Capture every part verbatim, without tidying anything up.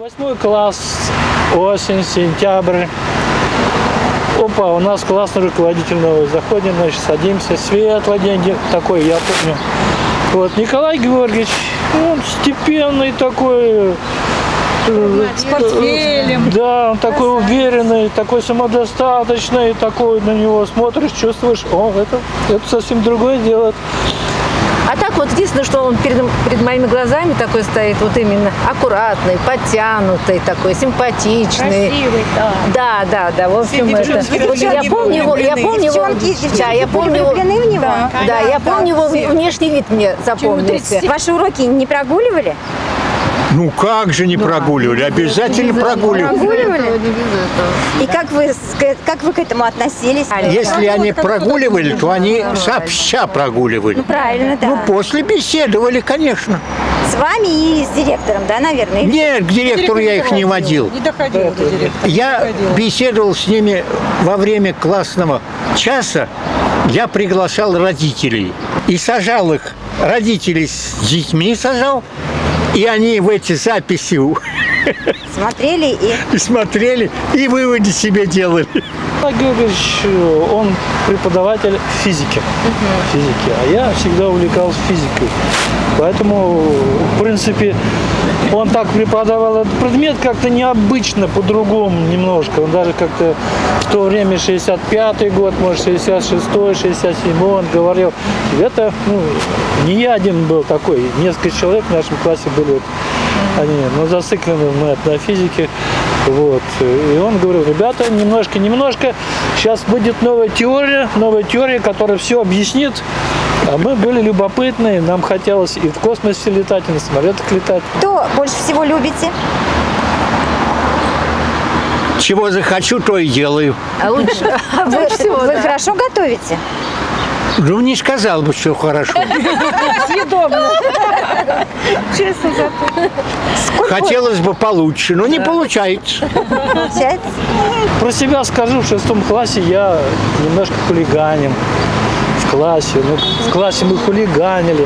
Восьмой класс, осень, сентябрь. Опа, у нас классный руководитель новый. Заходим, значит, садимся. Светлый день такой, я помню. Вот, Николай Георгиевич, он степенный такой. С портфелем. Да, он такой уверенный, такой самодостаточный, такой на него смотришь, чувствуешь, о, это, это совсем другое дело. А так вот единственное, что он перед, перед моими глазами такой стоит, вот именно аккуратный, подтянутый, такой симпатичный. Красивый, да. Да, да, да. В общем, Девчонки, это. Вот я помню его, я помню его. Девчонки, девчонки, Да, я помню его. влюблены в него? Да, да, я помню его внешний вид, мне запомнился. Ваши уроки не прогуливали? Ну как же не прогуливали? Обязательно прогуливали. Прогуливали? И как вы, с- как вы к этому относились? Если они прогуливали, то они сообща прогуливали. Ну, правильно, да. Ну, после беседовали, конечно. С вами и с директором, да, наверное? Или- Нет, к директору я их не водил. Не доходил до директора. Я беседовал с ними во время классного часа. Я приглашал родителей и сажал их. Родителей с детьми сажал. И они в эти записи Смотрели и... и смотрели, и выводы себе делали. Николай Георгиевич, он преподаватель физики. физики, а я всегда увлекался физикой. Поэтому, в принципе, он так преподавал этот предмет как-то необычно, по-другому немножко. Он даже как-то в то время, шестьдесят пятый год, может, шестьдесят шестой, шестьдесят седьмой, он говорил, это, ну, не я один был такой, несколько человек в нашем классе были, вот, они, ну, зациклены мы на физике. Вот. И он говорил, ребята, немножко-немножко, сейчас будет новая теория, новая теория, которая все объяснит. А мы были любопытные, нам хотелось и в космосе летать, и на самолетах летать. Кто больше всего любите? Чего захочу, то и делаю. А лучше, а Вы, больше всего, вы да. хорошо готовите? Ну, не сказал бы, что хорошо. Съедобно. Честно готовите. Сколько Хотелось бы получше, но не получается. получается? Про себя скажу, в шестом классе я немножко хулиганил. В классе. Ну, в классе мы хулиганили.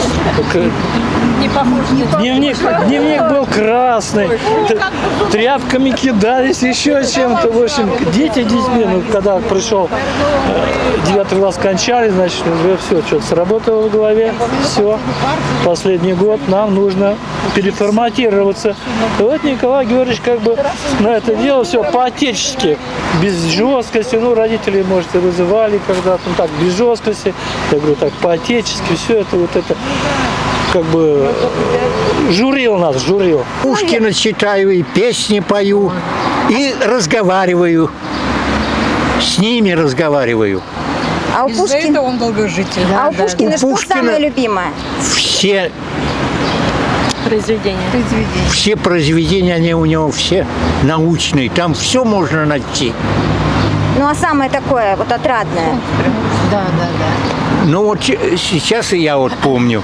Не похож, не похож. Дневник, дневник был красный, т- тряпками кидались, еще чем-то. В общем, дети детьми, ну, когда пришел э, девятый класс, кончали, значит, уже все, что-то сработало в голове, все. Последний год нам нужно переформатироваться. И вот Николай Георгиевич как бы на это дело все по-отечески, без жесткости. Ну, родители, может, и вызывали когда-то, ну, так, без жесткости. Я говорю, так, по-отечески, все это, вот это, как бы, журил нас, журил. Пушкина читаю, и песни пою, и разговариваю. С ними разговариваю. А у Из-за Пушкина, этого он долгожитель. а у Пушкина У что Пушкина- самое любимое? Все, Произведение. все произведения, они у него все научные. Там все можно найти. Ну, а самое такое, вот отрадное? Да, да, да. Ну вот че- сейчас и я вот помню.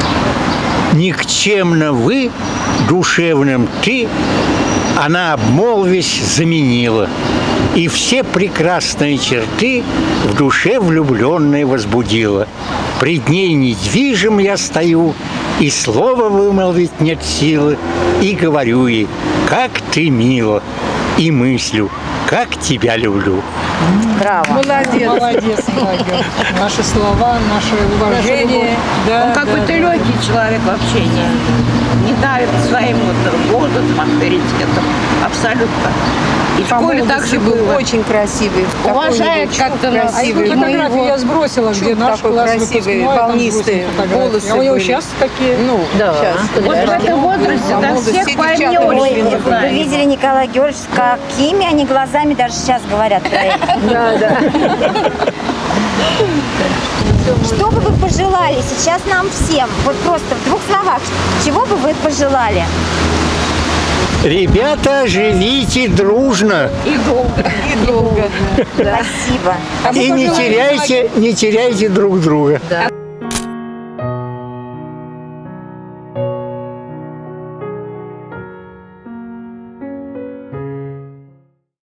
Никчемно вы, душевным ты, она обмолвись заменила. И все прекрасные черты в душе влюбленной возбудила. Пред ней недвижим я стою, и слова вымолвить нет силы, и говорю ей, как ты мила, и мыслю, как тебя люблю. Браво. Молодец. Молодец, молодец. Наши слова, наше уважение. Да, Он как да, бы ты да. легкий человек в общении. Не давит своим вот голосом, авторитетом. Абсолютно. И в По школе молодости также был было. очень красивый. Уважает как-то нас. А эту фотографию я сбросила, где наш такой класс красивый, выпускной, там волнистый, сбросила фотографию. волосы А у него были. сейчас какие? Ну, Да. Вот в этом возрасте, да, всех поймешь. Ой, вы видели Николая Георгиевича, какими они глазами даже сейчас говорят про это. Да, да. Что бы вы пожелали сейчас нам всем? Вот просто в двух словах, чего бы вы пожелали? Ребята, живите дружно И долго. Спасибо. А мы и не пожелаем теряйте, не теряйте друг друга. Да.